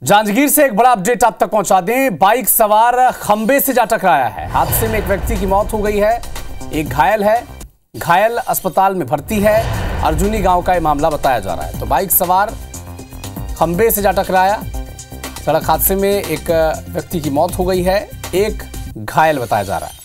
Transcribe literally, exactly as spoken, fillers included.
जांजगीर से एक बड़ा अपडेट आप तक पहुंचा दें। बाइक सवार खंबे से जा टकराया है। हादसे में एक व्यक्ति की मौत हो गई है, एक घायल है। घायल अस्पताल में भर्ती है। अर्जुनी गांव का यह मामला बताया जा रहा है। तो बाइक सवार खंबे से जा टकराया। सड़क हादसे में एक व्यक्ति की मौत हो गई है, एक घायल बताया जा रहा है।